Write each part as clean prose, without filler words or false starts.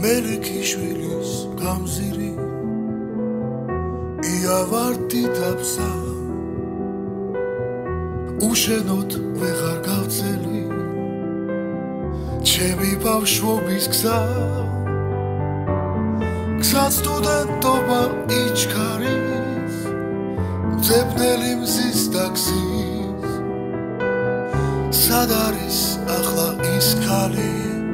მელიქიშვილის გამზირი იავარდი დაბსა უშენოდ ვეღარ გავწელი ჩემი ბავშვობის გზა გზა სტუდენტობა იჩქარის ძებნელი მზის და გზის სად არის ახლა ის ქალი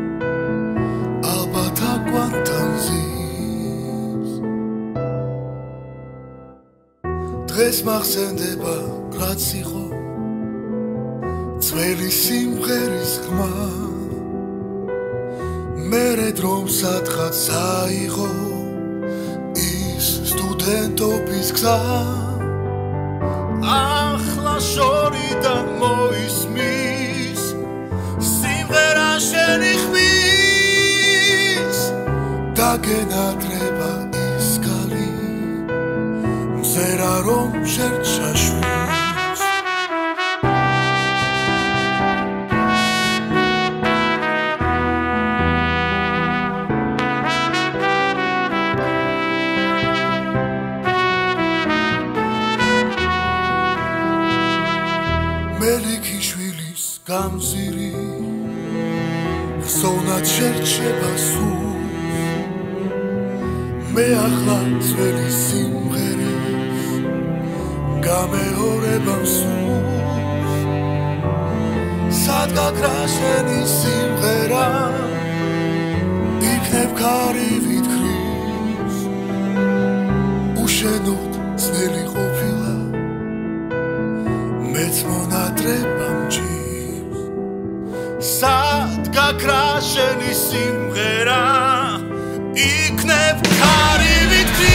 ალბათ აკვანტანზის დღეს მახსენდება რაც იყო ძველი სიმღერის ხმა მერე დრომ სადღაც აიღო ის სტუდენტობის გზა ახლა შორიდან მოისმის სიმღერა შენი ხმის დაგენადრება ის გალი მზერა რომ შენ ჩაშვის მელიქიშვილის გამზირი ხსოვნად შერჩება სულს მე ახლა ძველი სიმღერის გამეორება მსულს სად გაქრა შენი სიმღერა იქნებ ქარივით ქრის უშენოდ ძნელი ყოფილა მეც მონადრება მჭირს სად გაქრა შენი სიმღერა იქნებ ქარივით ქრის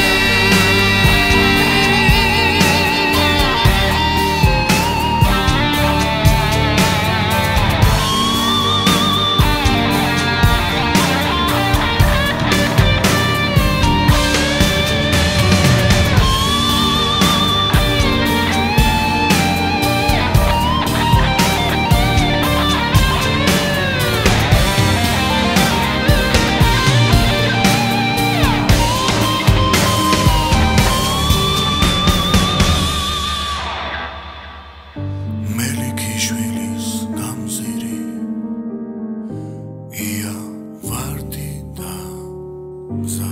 მელიქიშვილის გამზირი იავარდი და მზა